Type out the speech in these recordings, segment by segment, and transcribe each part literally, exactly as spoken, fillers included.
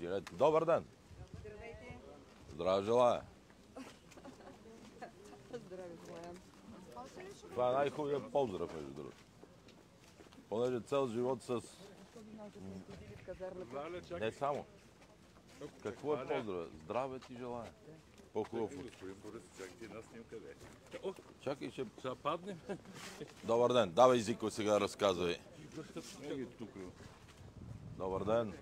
жилет. Добър ден! Здравейте! Здраве желая! Здраве желая! Това е най-хубавият поздрав, между другото. Понеже цял живот с... Не само. Какво е поздрав? Здраве ти желая! По-хубаво. Чакай, ще... Ще паднем. Добър ден! Давай Зико сега разказвай. Добър ден!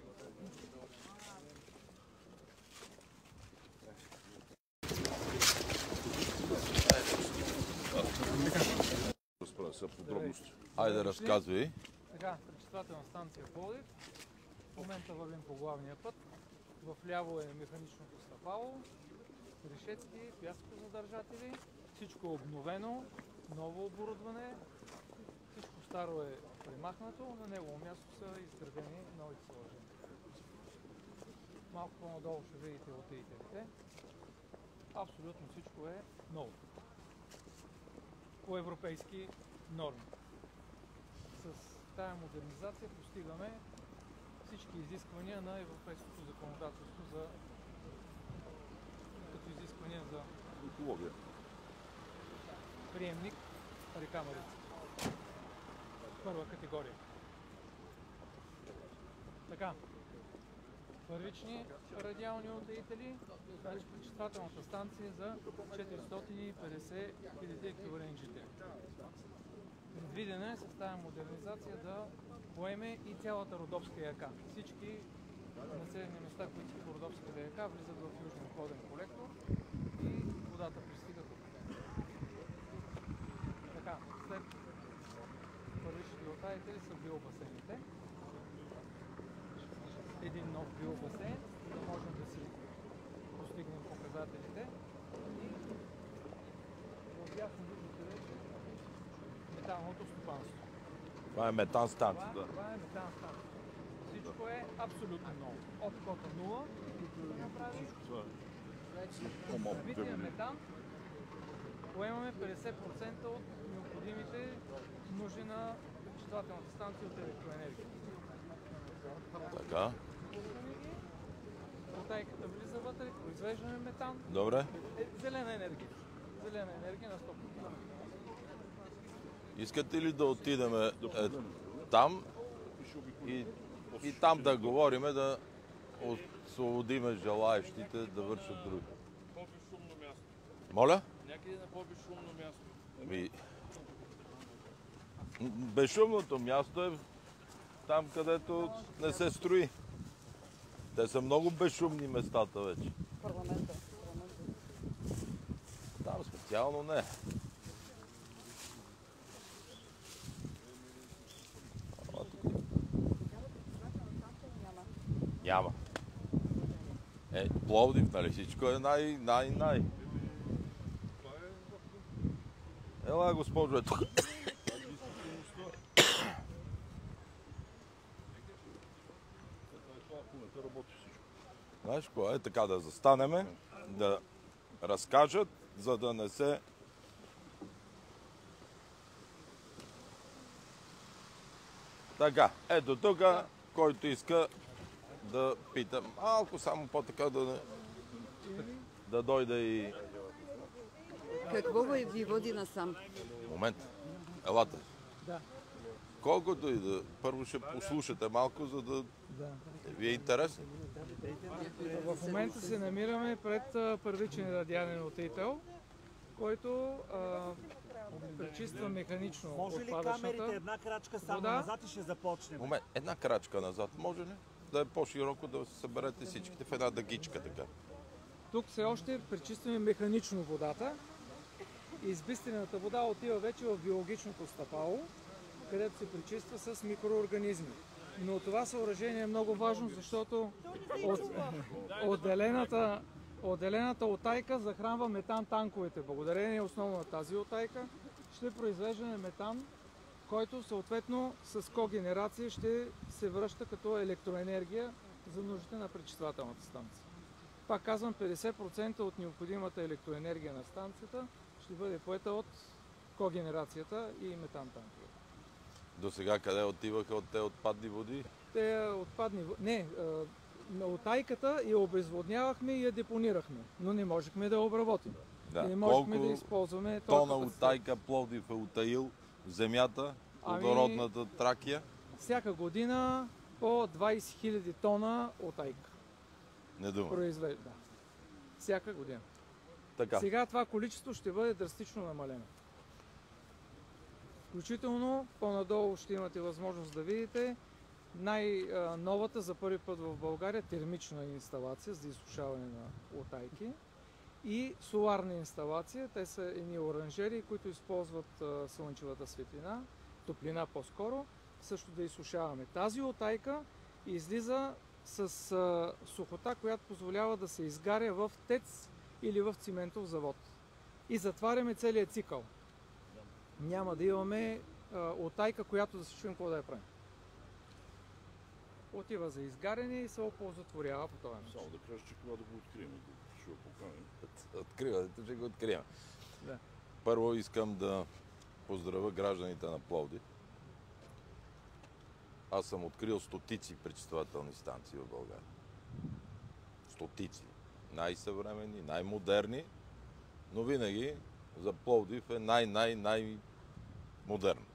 Разправя се подробности. Айде, разказвай. Така, пречиствателна станция Пловдив. В момента вървим по главния път. Вляво е механичното стъпало, решетки, пяскозадържатели. Всичко е обновено, ново оборудване. Всичко старо е премахнато, на негово място са изградени новите съоръжения. Малко по-надолу ще видите лотеителите. Абсолютно всичко е ново. По европейски норми. С тая модернизация постигаме всички изисквания на европейското законодателство за като изисквания за Екология. приемник река Марица. Първа категория. Така. Първични радиални утаители, значи пречиствателната станция за четиристотин и петдесет хиляди еквивалент жители. Предвидена е с тази модернизация да поеме и цялата Родопска яка. Всички населени места, които са по Родопската яка, влизат в южен входен колектор и водата пристига тук. Така, след първичните утаители са биобасейните. Един нов биобасейн, за да можем да си постигнем показателите. И отдясно виждате вече металното стопанство. Това е метан станция. Това, това е метан станция. Всичко е абсолютно ново. От кота нула, които направи, бития метан, поемаме петдесет процента от необходимите нужди на пречиствателната станция от електроенергия. Така. Утайката влиза вътре, произвеждаме метан. Добре. Е, зелена енергия. Зелена енергия на сто процента. Искате ли да отидем е, там и, и там да говорим, да освободиме желаещите да вършат други? По-безшумно място. Моля? Някъде на по-безшумно място. Ми... Безшумното място е там, където не се строи. Те са много безшумни местата вече. Парламента. Там специално не. Няма. Е, Пловдив, нали? Всичко е най, най, най. Ела, госпожо, е тук. Знаеш какво е? Така да застанеме, да разкажат, за да не се... Така, ето тук, който иска да пита малко, само по-така да, да дойде и... Какво ви води насам? Момент, елате. Да. Колкото и да... Първо ще послушате малко, за да Да. ви е интересно. В момента се намираме пред а, първичен радиален утаител, който а, пречиства механично Може ли камерите отпадъчната една крачка само вода. назад и ще започнем? Момент, една крачка назад, може ли? Да е по-широко, да се съберете всичките в една дъгичка така. Тук все още пречистваме механично водата. Избистрената вода отива вече в биологичното стъпало, където се пречиства с микроорганизми. Но това съоръжение е много важно, защото от, отделената, отделената утайка захранва метан танковете. Благодарение основно на тази утайка ще произвеждаме метан, който съответно с когенерация ще се връща като електроенергия за нуждите на пречиствателната станция. Пак казвам, петдесет процента от необходимата електроенергия на станцията ще бъде поета от когенерацията и метан танкове. До сега къде отиваха от те отпадни води? Те отпадни води... Не, на утайката я обезводнявахме и я депонирахме, но не можехме да я обработим. Да. Не можехме Колко да използваме този тона капацитет. утайка Пловдив е утаил в земята, Ами- плодородната Тракия? Всяка година по двайсет хиляди тона утайка Не дума. произвежда. Всяка година. Така. Сега това количество ще бъде драстично намалено. Включително по-надолу ще имате възможност да видите най-новата за първи път в България термична инсталация за изсушаване на утайки и соларна инсталация. Те са едни оранжери, които използват а, слънчевата светлина, топлина по-скоро, също да изсушаваме. Тази утайка излиза с а, сухота, която позволява да се изгаря в тец или в циментов завод. И затваряме целият цикъл. Няма да имаме а, утайка, която да се чуем какво да я правим. Отива за изгаряне и се оползотворява по този начин. Само да кажа, че кога да го открием, ще го поканим. Откривате, ще го открием. Да. Първо искам да поздравя гражданите на Пловдив. Аз съм открил стотици пречиствателни станции в България. Стотици. Най-съвременни, най-модерни, но винаги за Пловдив е най-най-най-модерно.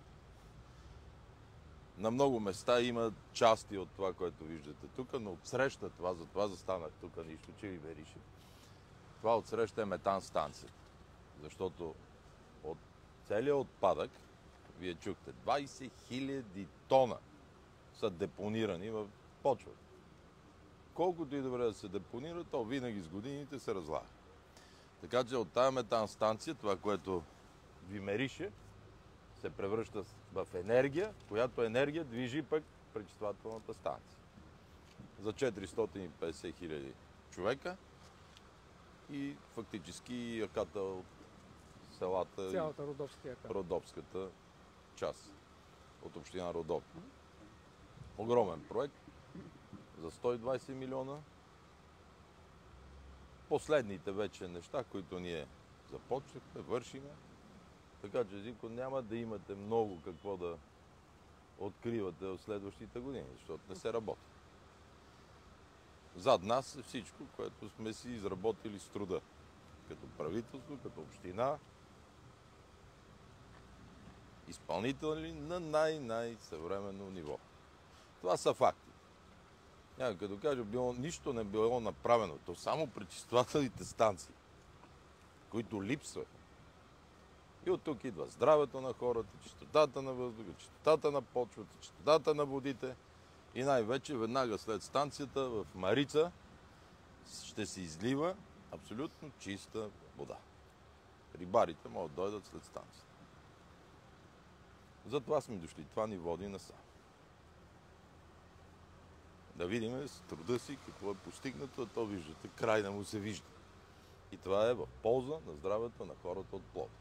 На много места има части от това, което виждате тук, но отсреща това, затова застанах тук, нищо, че ви верише. Това отсреща е метан станция. Защото от целият отпадък, вие чухте, двайсет хиляди тона са депонирани в почвата. Колкото и добре да се депонира, то винаги с годините се разлага. Така че от тази метан станция, това, което ви мерише, се превръща в енергия, която енергия движи пък пречиствателната станция. За четиристотин и петдесет хиляди човека и фактически яката от селата Цялата Родопска яка. и Родопската част от община Родопи. Огромен проект за сто и двайсет милиона. Последните вече неща, които ние започнахме, вършиме. Така че, Зинко, няма да имате много какво да откривате в следващите години, защото не се работи. Зад нас е всичко, което сме си изработили с труда. Като правителство, като община, изпълнители на най-най-съвременно ниво. Това са факти. Някой като кажа, било, нищо не било направено. То само пречиствателните станции, които липсват. И от тук идва здравето на хората, чистотата на въздуха, чистотата на почвата, чистотата на водите и най-вече веднага след станцията в Марица ще се излива абсолютно чиста вода. Рибарите могат да дойдат след станцията. Затова сме дошли. Това ни води насам. Да видим с труда си какво е постигнато, а то виждате, край не му се вижда. И това е в полза на здравето на хората от Пловдив.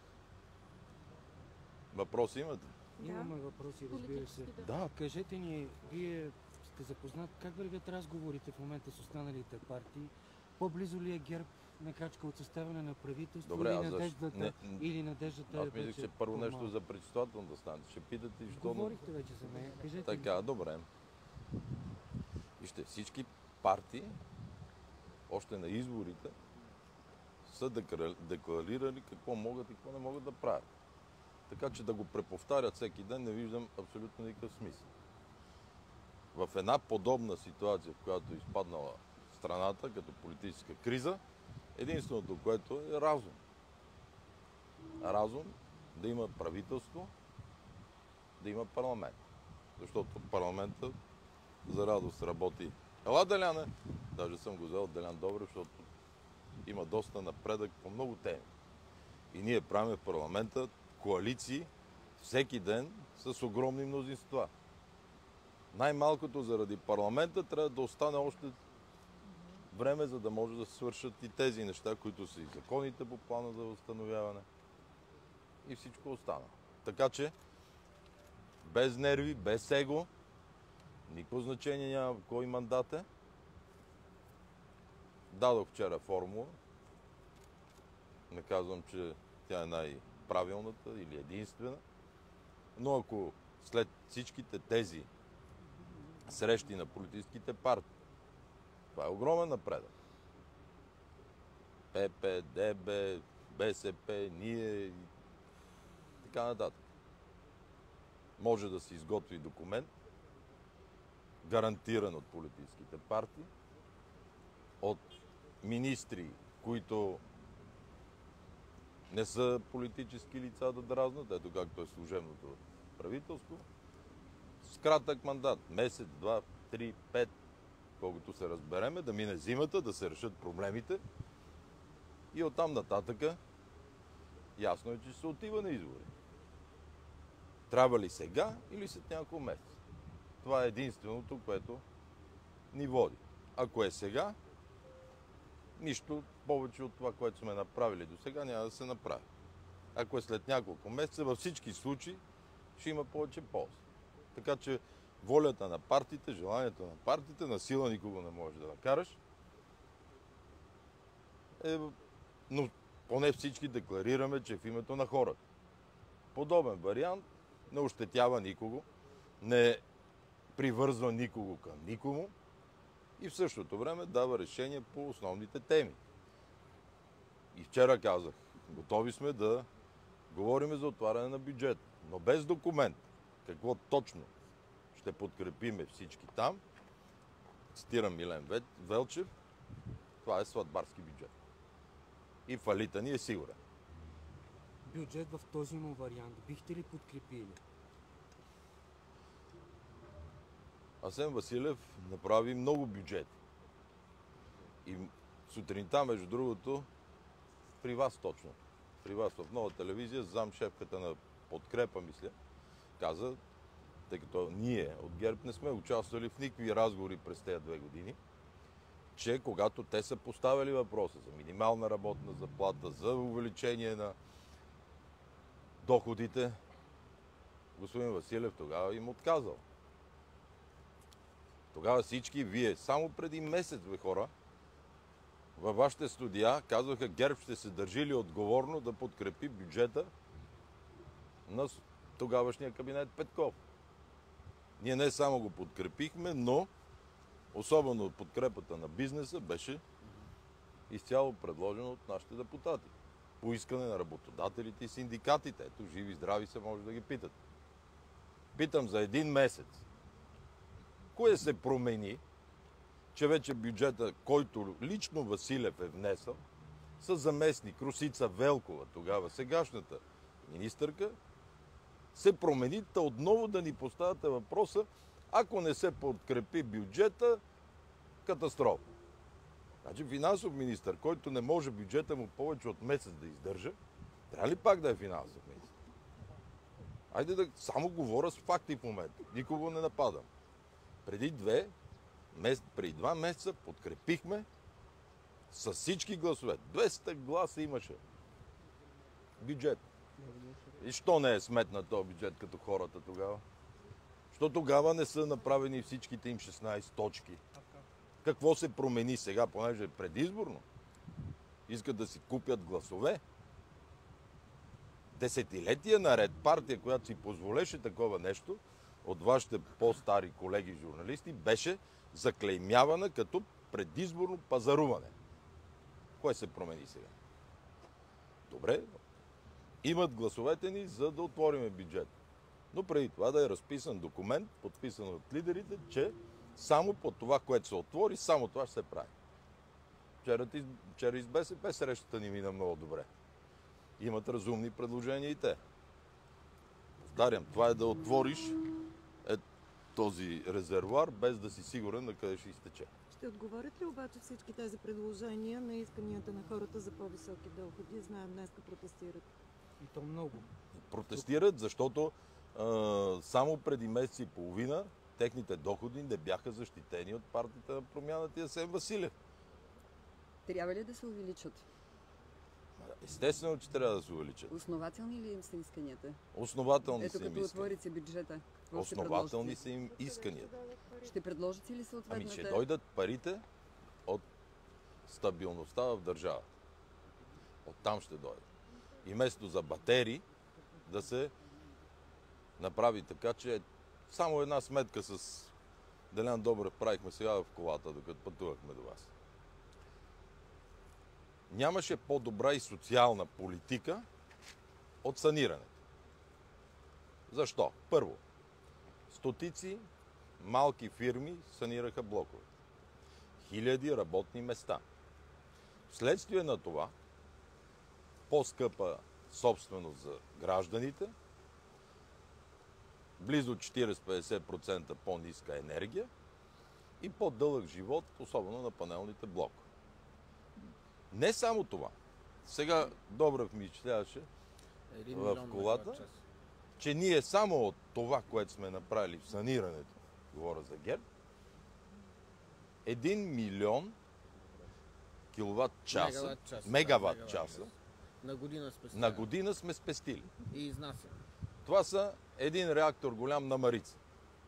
Въпроси имате? Имаме въпроси, разбира се. Да. Кажете ни, вие сте запознат как вървят разговорите в момента с останалите партии? По-близо ли е ГЕРБ на крачка от съставяне на правителство? Добре, или, а защо? надеждата, Не, или надеждата Аз е мислех, вече че първо нещо по-малко? за пречиствателната станция. Ще питате и що... Говорихте вече за нея. Кажете ни. Така, добре. Вижте, всички партии, още на изборите, са декра- декларирали какво могат и какво не могат да правят. Така че да го преповтарят всеки ден не виждам абсолютно никакъв смисъл. В една подобна ситуация, в която е изпаднала страната като политическа криза, единственото, което е разум. Разум да има правителство, да има парламент. Защото парламентът за радост работи. Ела, Деляне! Даже съм го взел от Делян Добрев, защото има доста напредък по много теми. И ние правим в парламента коалиции всеки ден с огромни мнозинства. Най-малкото заради парламента трябва да остане още време, за да може да се свършат и тези неща, които са и законите по плана за възстановяване и всичко останало. Така че, без нерви, без его, никакво значение няма кой мандат е. Дадох вчера формула. Не казвам, че тя е най-правилната или единствена. Но ако след всичките тези срещи на политическите партии Това е огромен напредък. ПП, ДБ, БСП, ние и така нататък. Може да се изготви документ, гарантиран от политическите партии, от министри, които не са политически лица да дразнат, ето както е служебното правителство, с кратък мандат, месец, два, три, пет, колкото се разбереме, да мине зимата, да се решат проблемите и оттам нататъка ясно е, че се отива на избори. Трябва ли сега или след няколко месеца? Това е единственото, което ни води. Ако е сега, нищо повече от това, което сме направили до сега, няма да се направи. Ако е след няколко месеца, във всички случаи ще има повече полза. Така че волята на партиите, желанието на партиите, на сила никого не можеш да накараш. Е, но поне всички декларираме, че е в името на хората. Подобен вариант не ощетява никого, не привързва никого към никому и в същото време дава решение по основните теми. И вчера казах, готови сме да говорим за отваряне на бюджет, но без документ. Какво точно ще подкрепиме всички там, цитирам Милен Велчев, това е сватбарски бюджет. И фалита ни е сигурен. Бюджет в този му вариант бихте ли подкрепили? Асен Василев направи много бюджети. И сутринта, между другото, при вас точно, при вас в Нова телевизия, замшефката на Подкрепа, мисля, каза, тъй като ние от ГЕРБ не сме участвали в никакви разговори през тези две години, че когато те са поставили въпроса за минимална работна заплата, за увеличение на доходите, господин Василев тогава им отказал. Тогава всички вие, само преди месец, бе хора, във вашите студия казваха, ГЕРБ ще се държи ли отговорно да подкрепи бюджета на тогавашния кабинет Петков. Ние не само го подкрепихме, но особено подкрепата на бизнеса беше изцяло предложена от нашите депутати. По искане на работодателите и синдикатите. Ето, живи и здрави се може да ги питат. Питам за един месец. Кое се промени, че вече бюджета, който лично Василев е внесъл, с заместник Русица Велкова, тогава сегашната министърка, се промени, та отново да ни поставяте въпроса, ако не се подкрепи бюджета, катастрофа. Значи финансов министър, който не може бюджета му повече от месец да издържа, трябва ли пак да е финансов министър? Айде да само говоря с факти в момента. Никого не нападам. Преди две, мес... преди два месеца подкрепихме с всички гласове. двеста гласа имаше. Бюджет. И що не е сметнат този бюджет като хората тогава? Що тогава не са направени всичките им шестнайсет точки? Какво се промени сега, понеже е предизборно? Искат да си купят гласове. Десетилетия наред партия, която си позволеше такова нещо, от вашите по-стари колеги журналисти, беше заклеймявана като предизборно пазаруване. Кое се промени сега? Добре, имат гласовете ни, за да отвориме бюджет. Но преди това да е разписан документ, подписан от лидерите, че само по това, което се отвори, само това ще се прави. Вчера, вчера из БСП срещата ни мина много добре. Имат разумни предложения и те. Повтарям, това е да отвориш е, този резервуар, без да си сигурен на къде ще изтече. Ще отговорят ли обаче всички тези предложения на исканията на хората за по-високи доходи? Знаем, днеска протестират. И то много. Протестират, защото а, само преди месец и половина техните доходи не бяха защитени от партията на промяната и Асен Василев. Трябва ли да се увеличат? Естествено, че трябва да се увеличат. Основателни ли им са исканията? Основателни Ето са им като исканията. отворите бюджета. какво ще Основателни предложите? са им исканията. Ще предложите ли Ами съответната... ще дойдат парите от стабилността в държавата. Оттам ще дойдат. И вместо за батерии да се направи така, че само една сметка с Делян Добрев правихме сега в колата, докато пътувахме до вас. Нямаше по-добра и социална политика от санирането. Защо? Първо, стотици малки фирми санираха блокове. Хиляди работни места. Вследствие на това, по-скъпа собственост за гражданите, близо четирийсет до петдесет процента по-ниска енергия и по-дълъг живот, особено на панелните блокове. Не само това. Сега Добрев ми изчисляваше в колата, че ние само от това, което сме направили в санирането, говоря за ГЕРБ, един милион киловатт часа, Мегаватт часа, мегаватт да, часа на година спестили. на година сме спестили. И изнася. Това са един реактор голям на Марица.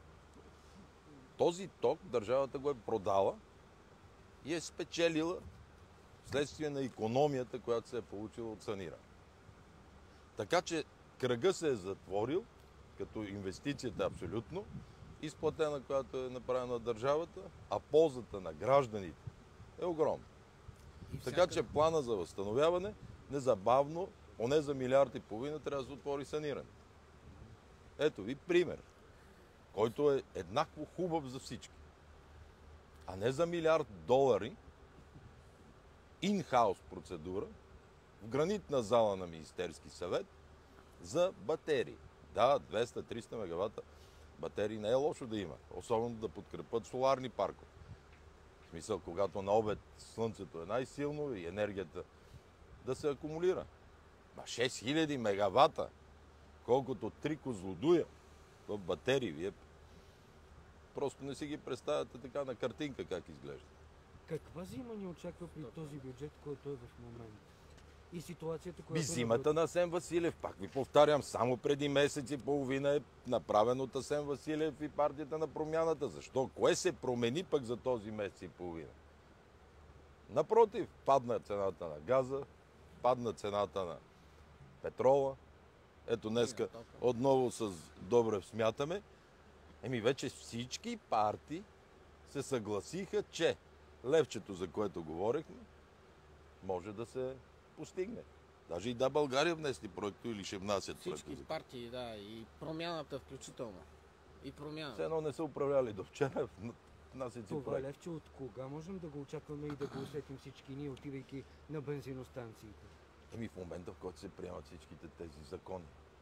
Този ток държавата го е продала и е спечелила вследствие на икономията, която се е получила от саниране. Така че кръга се е затворил, като инвестицията е абсолютно изплатена, която е направена на държавата, а ползата на гражданите е огромна. И Така всяка- че плана за възстановяване незабавно, поне за милиард и половина, трябва да се отвори саниране. Ето ви пример, който е еднакво хубав за всички. А не за милиард долари ин-хаус процедура в гранитна зала на Министерски съвет за батерии. Да, двеста до триста мегавата батерии не е лошо да има, особено да подкрепят соларни паркове. В смисъл, когато на обед слънцето е най-силно и енергията да се акумулира. Ма шест хиляди мегавата, колкото три козлодуя в батерии, вие просто не си ги представяте така на картинка как изглежда. Каква зима ни очаква при този бюджет, който е в момента? И ситуацията, която... Би зимата на Асен Василев, пак ви повтарям, само преди месец и половина е направен от Асен Василев и партията на промяната. Защо? Кое се промени пък за този месец и половина? Напротив, падна цената на газа, падна цената на петрола. Ето днеска отново с Добрев смятаме. Еми вече всички партии се съгласиха, че левчето, за което говорихме, може да се постигне. Даже и да, България внесли проекто или ще внасят проекто. Всички партии, да, и промяната включително. И промяната. Все едно не са управляли до вчера, внасят си Това проект. левче от кога можем да го очакваме и да го усетим всички ние, отивайки на бензиностанциите? Еми в момента, в който се приемат всичките тези закони.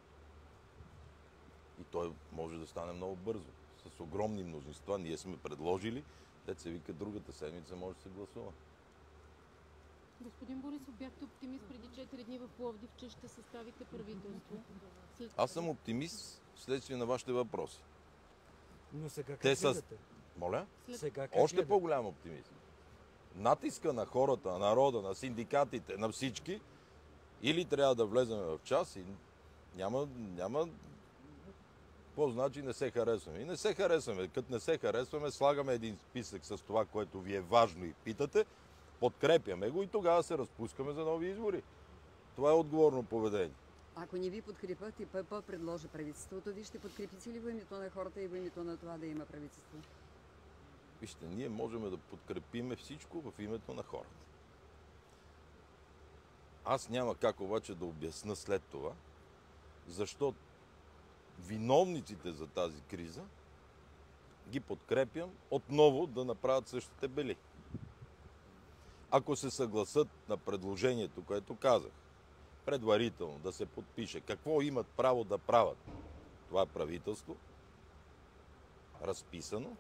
И той може да стане много бързо. С огромни мнозинства. Ние сме предложили, те се вика другата седмица може да се гласува. Господин Борисов, бяхте оптимист преди четири дни в Пловдив, че ще съставите правителство. След... Аз съм оптимист вследствие на вашите въпроси. Но сега как Те са- гледате? Моля? След... Сега как Още гледате? по-голям оптимизъм. Натиска на хората, на народа, на синдикатите, на всички, или трябва да влезем в час и няма, няма какво значи не се харесваме. И не се харесваме. Като не се харесваме, слагаме един списък с това, което ви е важно и питате, подкрепяме го и тогава се разпускаме за нови избори. Това е отговорно поведение. Ако не ви подкрепят и ПП предложи правителството, ви ще подкрепите ли во името на хората и во името на това да има правителство? Вижте, ние можем да подкрепиме всичко в името на хората. Аз няма как обаче да обясна след това, защо виновниците за тази криза ги подкрепям отново да направят същите бели. Ако се съгласат на предложението, което казах, предварително да се подпише какво имат право да правят това правителство, разписано,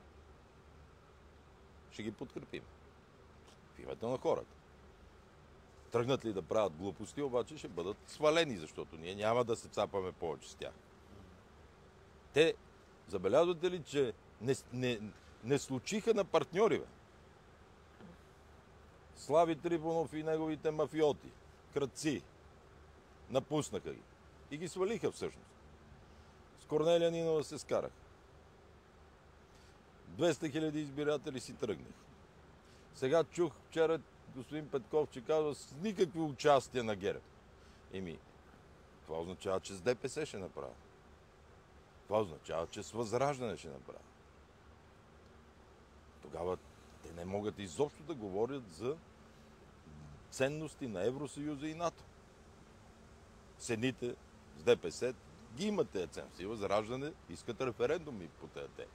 ще ги подкрепим. В името на хората. Тръгнат ли да правят глупости, обаче ще бъдат свалени, защото ние няма да се цапаме повече с тях. Те, забелязвате ли, че не, не, не случиха на партньори, бе? Слави Трифонов и неговите мафиоти, крадци, напуснаха ги. И ги свалиха всъщност. С Корнелия Нинова се скарах. двеста хиляди избиратели си тръгнаха. Сега чух вчера господин Петков, че казва с никакви участия на ГЕРБ. Еми, това означава, че с ДПС ще направя. Това означава, че с Възраждане ще направя. тогава те не могат изобщо да говорят за ценности на Евросъюза и НАТО. С едните, с ДПС, ги имат тези ценности. Възраждане искат референдуми по тези теми.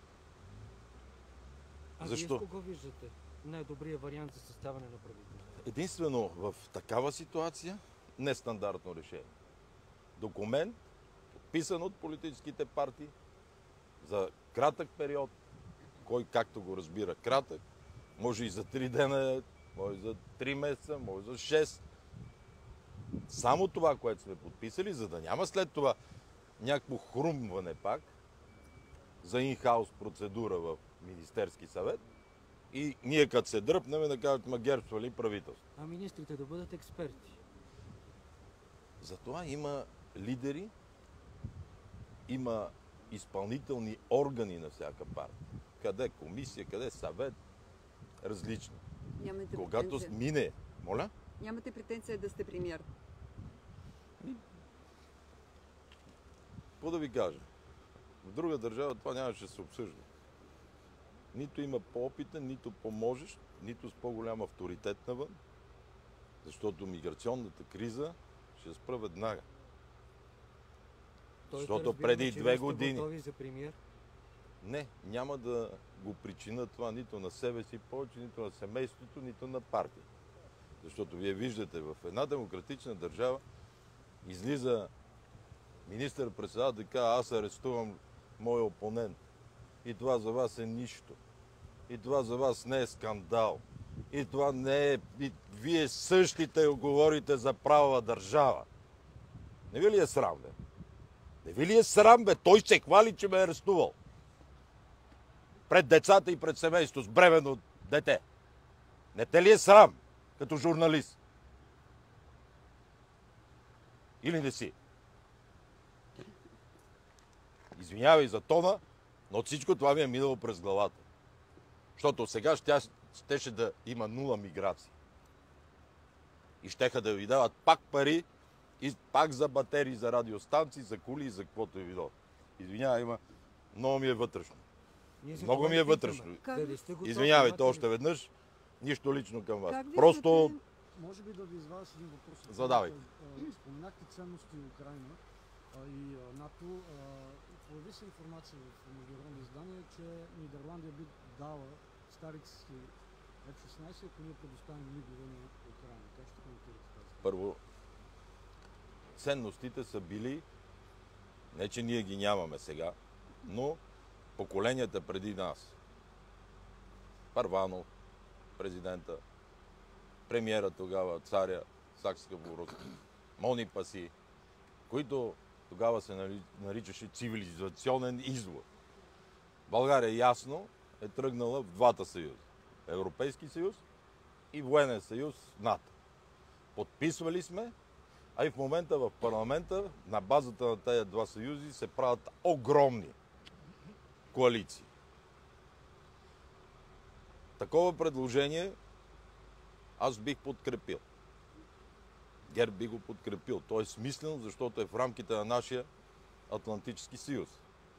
А Защо? вие с кого виждате най-добрият вариант за съставяне на правителство? Единствено в такава ситуация нестандартно решение. Документ, подписан от политическите партии за кратък период, кой както го разбира кратък, може и за три дена, може за три месеца, може за шест. Само това, което сме подписали, за да няма след това някакво хрумване пак за инхаус процедура в Министерски съвет и ние като се дръпнем да кажат, ма ГЕРБ свали правителство. А министрите да бъдат експерти. Затова има лидери, има изпълнителни органи на всяка партия. Къде комисия, къде съвет, различно. Нямате Когато претенция. мине, моля? Нямате претенция да сте премиер. Какво да ви кажа? В друга държава това нямаше да се обсъжда. Нито има по-опитен, нито по-можещ, нито с по-голям авторитет навън, защото миграционната криза ще спра веднага. Той Защото да разбираме, преди че две вие сте години- готови за премиер. Не, няма да го причина това нито на себе си повече, нито на семейството, нито на партия. Защото вие виждате, в една демократична държава излиза министър-председател да казва, аз арестувам моя опонент. И това за вас е нищо. И това за вас не е скандал. И това не е... И вие същите говорите за правова държава. Не ви ли е срам, бе? Не ви ли е срам, бе? Той се хвали, че ме е арестувал. Пред децата и пред семейството с бременно дете. Не те ли е срам, като журналист? Или не си? Извинявай за тона, но от всичко това ми е минало през главата. Защото сега ще, щеше да има нула миграция. И щеха да ви дават пак пари, и пак за батерии, за радиостанции, за коли и за каквото е видо. Извинявай, има много ми е вътрешно. Ние за Много това ми е ви питаме. вътрешно. Как Дали ви- сте готови, Извинявайте имате ли- още веднъж. Нищо лично към вас. Как Просто виждате- Може би да ви извадя с един въпрос. Задавай. А, Споменахте ценности в Украина а, и а, НАТО. А, Появи се информация в международни издания, че Нидерландия би дала старите си еф шестнайсет, ако ние предоставим мигове на Украина. Как ще коментирате тази? първо, ценностите са били, не че ние ги нямаме сега, но поколенията преди нас. Първанов, президента, премиера тогава, царя, Сакскобургготски, Мони Паси, които тогава се наричаше цивилизационен извод. България ясно е тръгнала в двата съюза. Европейски съюз и военен съюз НАТО. Подписвали сме, а и в момента в парламента на базата на тези два съюзи се правят огромни коалиции. Такова предложение аз бих подкрепил. ГЕРБ би го подкрепил. То е смислено, защото е в рамките на нашия Атлантически съюз.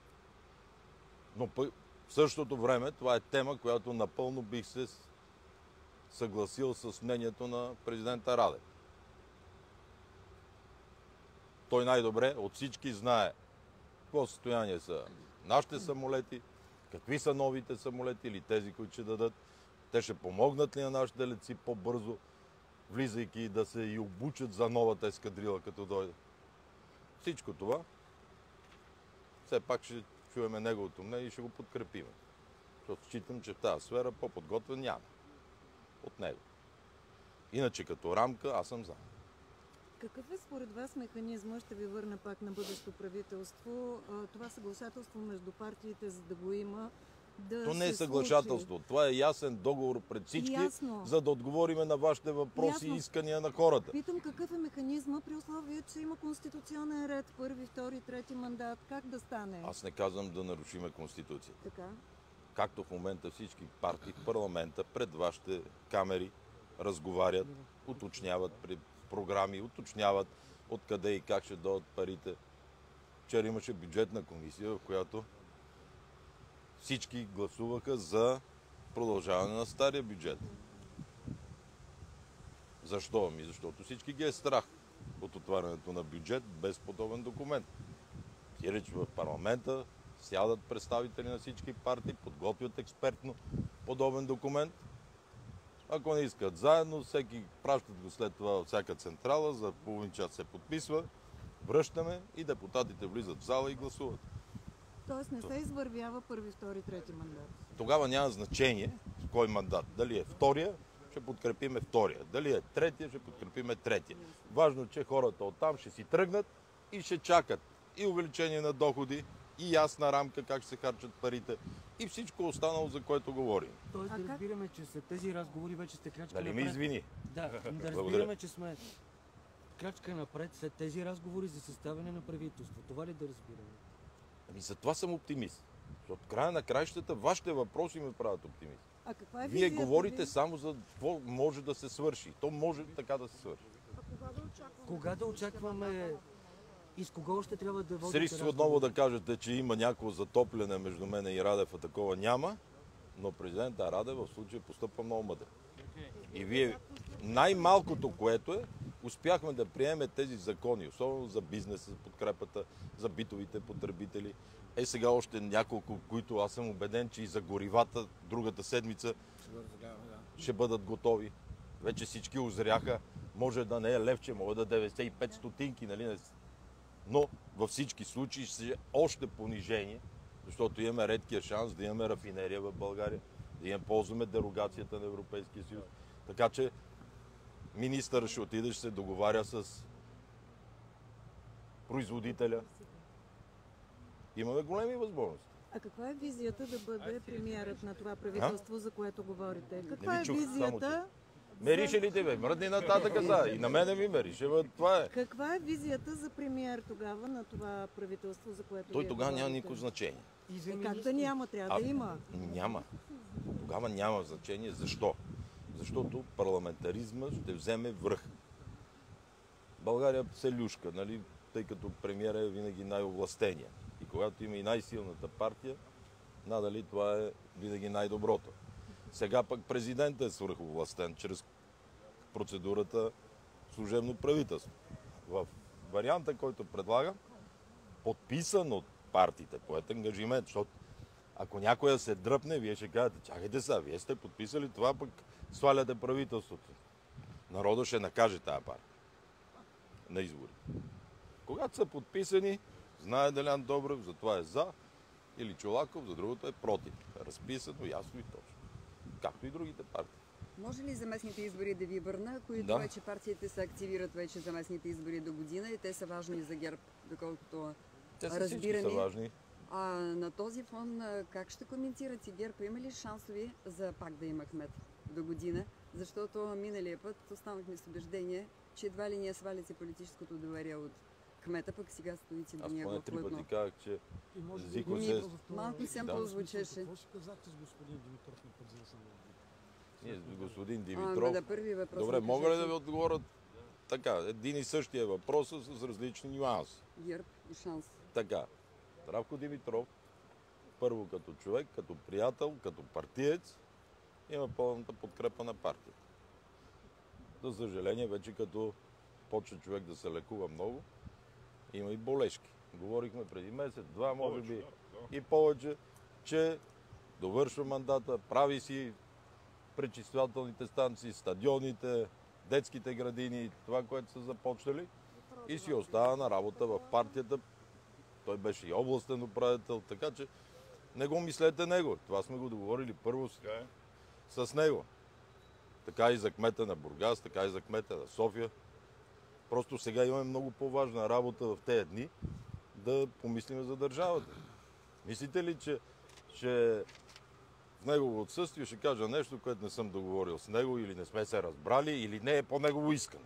Но в същото време това е тема, която напълно бих се съгласил с мнението на президента Радев. Той най-добре от всички знае какво състояние са нашите самолети, какви са новите самолети или тези, които ще дадат. Те ще помогнат ли на нашите летци по-бързо, влизайки да се и обучат за новата ескадрила, като дойде. Всичко това, все пак ще чуеме неговото мнение и ще го подкрепиме. Защото считам, че в тази сфера по-подготвен няма от него. Иначе като рамка аз съм за. Какъв е според вас механизма, ще ви върна пак на бъдещо правителство, а, това съгласателство между партиите, за да го има, да То не е се съглашателство. случи? Това е ясен договор пред всички, Ясно. за да отговориме на вашите въпроси Ясно. и искания на хората. Питам какъв е механизма при условие, че има конституционен ред, първи, втори, трети мандат, как да стане? Аз не казвам да нарушиме Конституцията. Така. Както в момента всички партии в парламента пред вашите камери разговарят, уточняват при програми, уточняват откъде и как ще дойдат парите. Вчера имаше бюджетна комисия, в която всички гласуваха за продължаване на стария бюджет. Защо? Ами защото всички ги е страх от отварянето на бюджет без подобен документ. Сиреч в парламента сядат представители на всички партии, подготвят експертно подобен документ. Ако не искат заедно, всеки пращат го след това от всяка централа, за половин час се подписва, връщаме и депутатите влизат в зала и гласуват. Тоест не се извървява първи, втори, трети мандат. Тогава няма значение в кой мандат. Дали е втория, ще подкрепиме втория. Дали е третия, ще подкрепиме третия. Важно, че хората оттам ще си тръгнат и ще чакат и увеличение на доходи, и ясна рамка как ще се харчат парите и всичко останало, за което говорим. Тоест А да как? разбираме, че след тези разговори вече сте крачка Дали напред. ме извини? Да, да Благодаря. разбираме, че сме крачка напред след тези разговори за съставяне на правителство. Това ли да разбираме? Ами за това съм оптимист. Защото в края на краищата вашите въпроси ме правят оптимист. А каква е Вие визията говорите ви? само за какво може да се свърши. То може така да се свърши. Кога да очакваме и с кого още трябва да водите С риск разговори? отново да кажете, че има някакво затопляне между мен и Радев, а такова няма, но президента Радев в случая постъпва много мъдро. И вие най-малкото, което е, успяхме да приемем тези закони, особено за бизнеса, за подкрепата, за битовите потребители. Е сега още няколко, които аз съм убеден, че и за горивата другата седмица ще бъдат готови. Вече всички озряха. Може да не е левче, може да е деветдесет и пет стотинки, нали? Но във всички случаи ще е още понижение, защото имаме редкия шанс да имаме рафинерия в България, да имаме, ползваме дерогацията на Европейския съюз. Така че министърът ще отиде, ще се договаря с производителя. Имаме големи възможности. А каква е визията да бъде премиерът на това правителство, за което говорите? Каква ви е чух, визията? Мерише ли тебе? Мръдни нататък за. И на мене ми мерише. бе, Това е. Каква е визията за премиер тогава на това правителство, за което Той вие тогава няма говорите? никакво значение. И за Е, как министри. да няма? Трябва А, да има. Няма. Тогава няма значение. Защо? Защото парламентаризма ще вземе връх. България се люшка, нали? Тъй като премиера е винаги най-овластения. И когато има и най-силната партия, надали това е винаги най-доброто. Сега пък президентът е свръховластен чрез процедурата служебно правителство. В варианта, който предлагам, подписан от партиите, поет ангажимент, защото ако някоя се дръпне, вие ще кажете, чакайте сега, вие сте подписали това, пък сваляте правителството. Народът ще накаже тази партия на избори. Когато са подписани, знае Делян Добрев, за това е за, или Чолаков, за другото е против. Разписано, ясно и точно. Както и другите партии. Може ли за местните избори да ви върна, които Да. вече партиите се активират вече за местните избори до година и те са важни за ГЕРБ, доколкото Те са всички разбираме. са важни. А на този фон а, как ще коментирате ГЕРБ? Има ли шансови за пак да има кмет до година? Защото миналия път останахме с убеждение, че едва ли ние сваляте политическото доверие от кмета, пък сега стоите до Аз него поне три плътно. пъти казах, че И може би Зико го се- има в това- Малко в съм този по-озвучеше. смисъл. Какво си казахте с господин Димитров на път, за да съм ние с господин А, Димитров... да, първи въпрос. Добре, ми мога ли кажете. да ви отговоря така? Един и същия въпрос с различни нюанси. ГЕРБ и шанс. Така, Здравко Димитров, първо като човек, като приятел, като партиец, има пълната подкрепа на партията. За съжаление, вече като почва човек да се лекува много, има и болешки. Говорихме преди месец, два, може би и повече, че довършва мандата, прави си пречиствателните станции, стадионите, детските градини, това, което са започнали, и си остава на работа в партията. Той беше и областен управител, така че не го мислете него. Това сме го договорили първо с, с него. Така и за кмета на Бургас, така и за кмета на София. Просто сега имаме много по-важна работа в тези дни да помислим за държавата. Мислите ли, че, че в негово отсъствие ще кажа нещо, което не съм договорил с него, или не сме се разбрали, или не е по негово искане?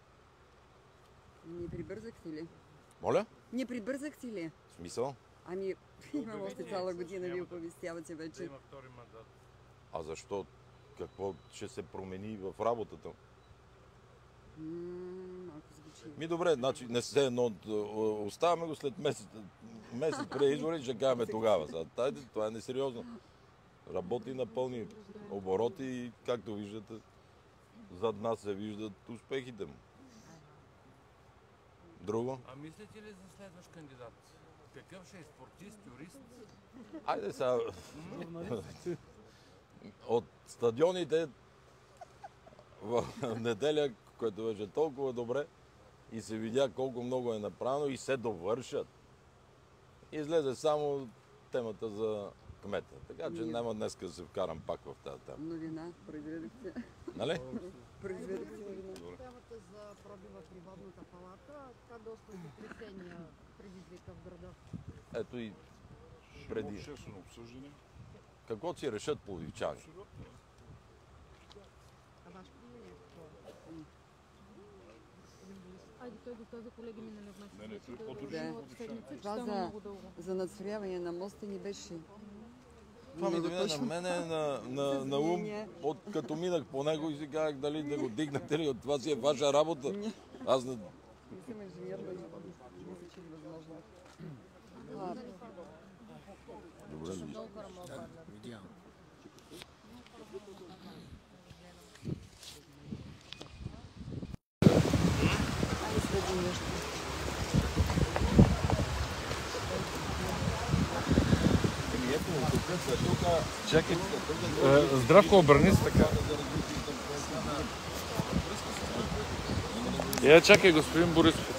Не прибързахте ли? Моля? Не прибързахте ли? В смисъл? Ами, имам още цяла година, ви оповестявате вече. А защо? Какво ще се промени в работата? М, Малко звучи. Ми добре, значи не се едно. Оставаме го след месец. Месец преди избори, ще кажем тогава. Сега, тайде, това е несериозно. Работи на пълни обороти и, както виждате, зад нас се виждат успехите му. Друго? А мислите ли за следващ кандидат? Какъв ще е? Спортист, юрист? Айде сега. От стадионите в неделя, което беше толкова добре и се видя колко много е направено и се довършат. Излезе само темата за кмета. Така че няма днес да се вкарам пак в тази тема. Новина, произведохте. Нали? Произведохте новина. Темата за пробива при водната палата, това доста потресения предизвика в града. Ето и преди. Обществено обсъждане. Какво си решат пловдивчани? А вашето мнение какво е? Айде, той го каза, колеги ми не Не, не, нагласят. той по-дължи Да. от обичайно. Това за, за надстрояване на моста ни беше. Това ми много доведе на точно. мене на, на, на ум, от като минах по него и си казах дали да го дигнете или от това си е ваша работа. Аз не... Не съм инженер, но мисля, че е възможно. А, Добре ли? Идеално. айде следвам нещо. Здравко, обърни се така. Я чакай, господин Борисов.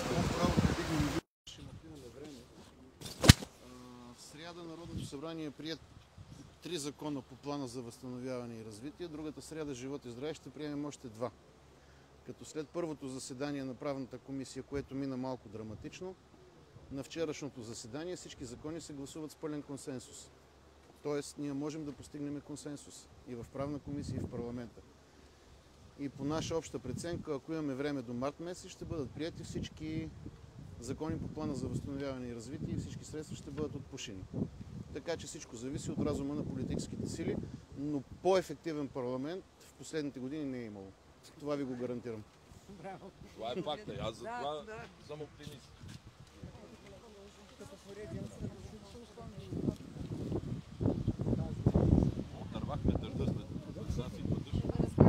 В сряда Народното събрание прие три закона по плана за възстановяване и развитие. Другата сряда, живот и здраве, ще приемем още два. Като след първото заседание на правната комисия, което мина малко драматично, на вчерашното заседание всички закони се гласуват с пълен консенсус. Тоест, ние можем да постигнем консенсус и в правна комисия, и в парламента. И по наша обща преценка, ако имаме време до март месец, ще бъдат прияти всички закони по плана за възстановяване и развитие и всички средства ще бъдат отпушени. Така че всичко зависи от разума на политическите сили, но по-ефективен парламент в последните години не е имало. Това ви го гарантирам. Това е факта. Аз за това съм оптимист. Отървахме дъжда след нас и поддъж.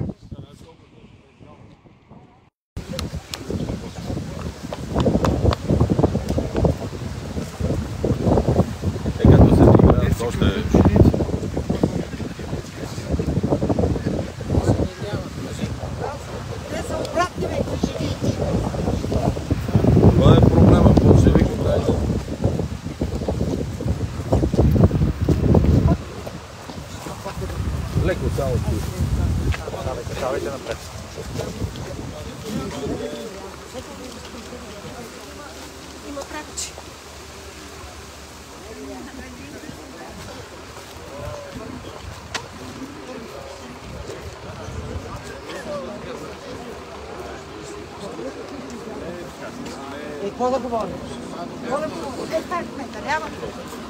Е, като се играят още... Това е проблема, болшевик. Леко само. Давайте напред. Има прачи. Е, какво да говорим? Е, парк ме дарява.